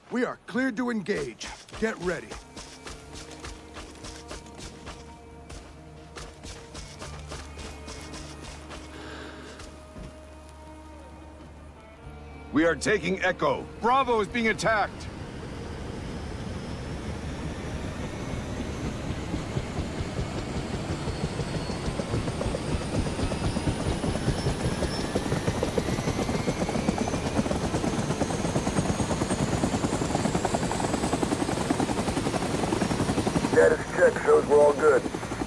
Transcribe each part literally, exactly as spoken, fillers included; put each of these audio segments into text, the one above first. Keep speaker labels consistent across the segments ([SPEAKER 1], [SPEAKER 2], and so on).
[SPEAKER 1] We are cleared to engage. Get ready.
[SPEAKER 2] We are taking Echo. Bravo is being attacked.
[SPEAKER 3] Status check shows we're all good.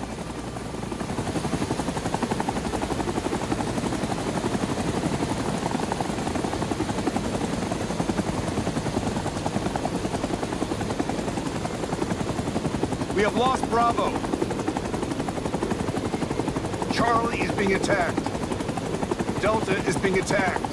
[SPEAKER 2] We have lost Bravo. Charlie is being attacked. Delta is being attacked.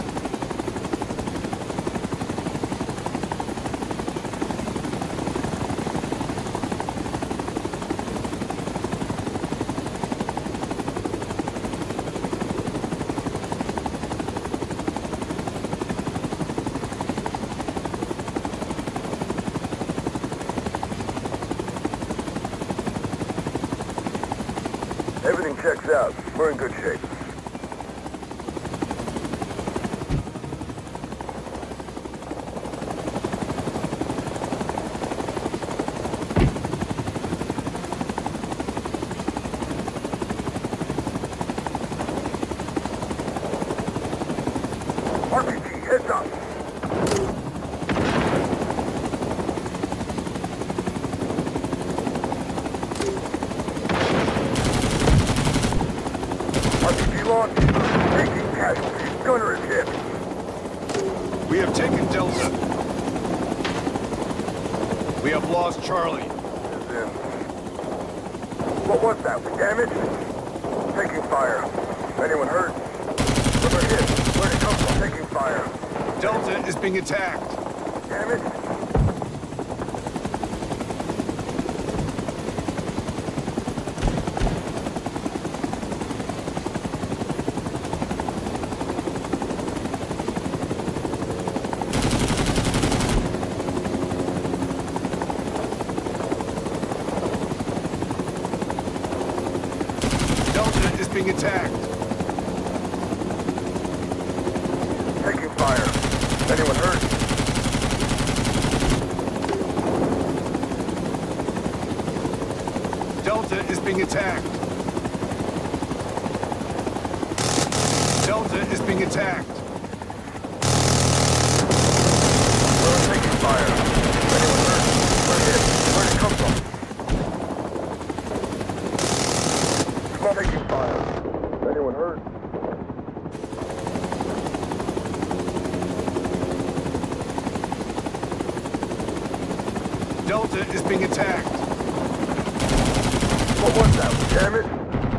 [SPEAKER 3] Everything checks out. We're in good shape. R P G, heads up. Launch. Taking casualties. Gunner is hit.
[SPEAKER 2] We have taken Delta. We have lost Charlie.
[SPEAKER 3] Is in. What was that? We damaged? Taking fire. Anyone hurt? We're hit. Where'd it come from? Taking fire.
[SPEAKER 2] Delta is being attacked.
[SPEAKER 3] Damage?
[SPEAKER 2] Delta is being attacked.
[SPEAKER 3] Taking fire. Anyone hurt?
[SPEAKER 2] Delta is being attacked. Delta is being attacked.
[SPEAKER 3] We're taking fire. Anyone hurt? We're hit. Where'd it come from? Small taking fire. Anyone hurt?
[SPEAKER 2] Delta is being attacked.
[SPEAKER 3] What was that? Damn it!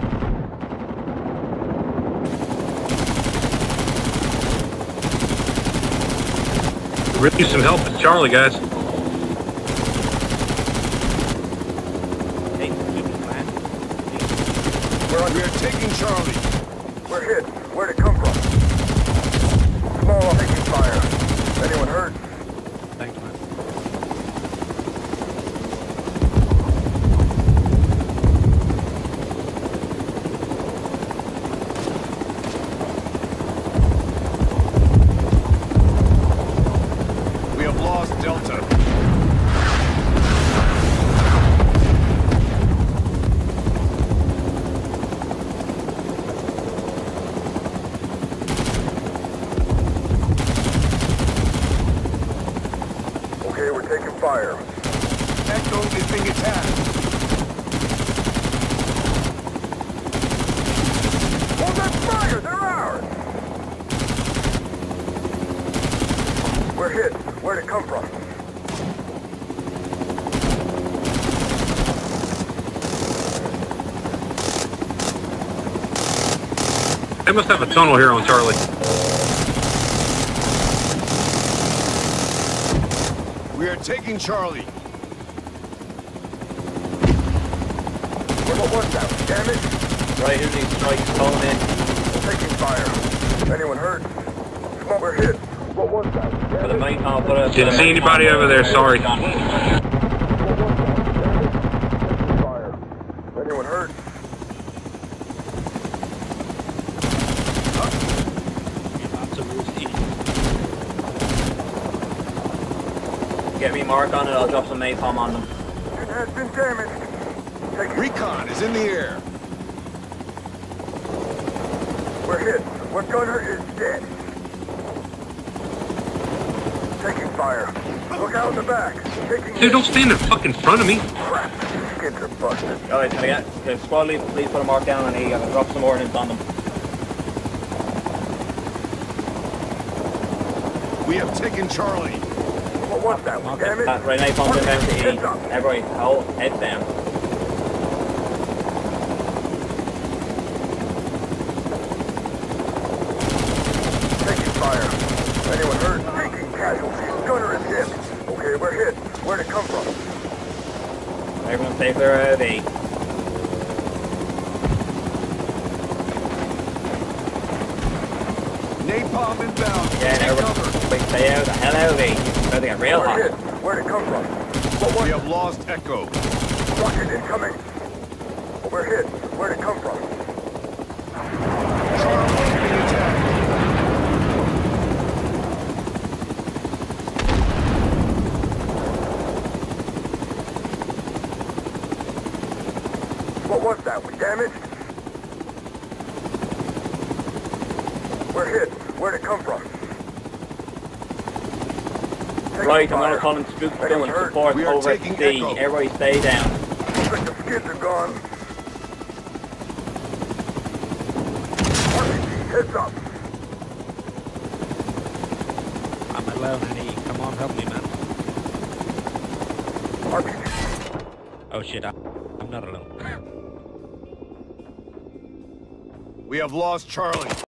[SPEAKER 4] Really need some help with Charlie, guys.
[SPEAKER 5] Hey, keep it flat.
[SPEAKER 2] We're on. We are taking Charlie.
[SPEAKER 3] We're hit. Where'd it come from? Small taking fire. Anyone hurt?
[SPEAKER 4] Thanks, man.
[SPEAKER 2] We have lost Delta.
[SPEAKER 3] Okay, we're taking fire.
[SPEAKER 2] Echo is being attacked.
[SPEAKER 3] Hold that fire! They're ours! We're hit. Where'd it come from?
[SPEAKER 4] They must have a tunnel here on Charlie.
[SPEAKER 2] We are taking Charlie.
[SPEAKER 3] What was that? Damage?
[SPEAKER 5] Right, who needs strikes calling in?
[SPEAKER 3] Taking fire. Anyone hurt? Come on, we're hit. What was that?
[SPEAKER 5] Put a mic on, put a...
[SPEAKER 4] Didn't see anybody over there, sorry.
[SPEAKER 3] Fire. Anyone hurt?
[SPEAKER 5] Get me mark on it, I'll drop some napalm on them.
[SPEAKER 3] It has been damaged. Take it.
[SPEAKER 2] Recon is in the air.
[SPEAKER 3] We're hit. What gunner is dead. Taking fire. Look out in the back. Taking
[SPEAKER 4] Dude, don't stand in fucking front of me.
[SPEAKER 3] crap. Skids are busted.
[SPEAKER 5] Alright, can I get the squad lead, please put a mark down on E. I'm gonna drop some ordnance on them.
[SPEAKER 2] We have taken Charlie.
[SPEAKER 3] What was that? Damn it.
[SPEAKER 5] Uh, right, napalm down to E.
[SPEAKER 3] Heads up.
[SPEAKER 5] Everybody, hold, heads down.
[SPEAKER 3] Taking fire. Anyone hurt? Taking casualties. Gunner is hit. Okay, we're hit. Where'd it come from?
[SPEAKER 5] Everyone stay clear of E.
[SPEAKER 2] Napalm inbound.
[SPEAKER 5] Yeah, and
[SPEAKER 2] Take
[SPEAKER 5] everyone,
[SPEAKER 2] cover.
[SPEAKER 5] wait, stay out the hell out of E. They're getting real
[SPEAKER 3] We're
[SPEAKER 5] hot.
[SPEAKER 3] hit. Where'd it come from? What was
[SPEAKER 2] We
[SPEAKER 3] it?
[SPEAKER 2] have lost Echo.
[SPEAKER 3] Rocket incoming. We're hit. Where'd it come from?
[SPEAKER 2] Charlie is being attacked.
[SPEAKER 3] What was that? We damaged? We're hit. Where'd it come from? Taking
[SPEAKER 5] Right, I'm
[SPEAKER 3] fire.
[SPEAKER 5] gonna call in spook
[SPEAKER 3] Anyone
[SPEAKER 5] doing
[SPEAKER 3] hurt?
[SPEAKER 5] support
[SPEAKER 2] We are
[SPEAKER 5] over
[SPEAKER 2] taking
[SPEAKER 5] D.
[SPEAKER 2] Echo.
[SPEAKER 5] Everybody stay down.
[SPEAKER 3] Looks like the skids are gone. R P G, heads up.
[SPEAKER 6] I'm alone, honey. Come on, help me, man.
[SPEAKER 3] R P G.
[SPEAKER 6] Oh shit, I, I'm not alone.
[SPEAKER 2] We have lost Charlie.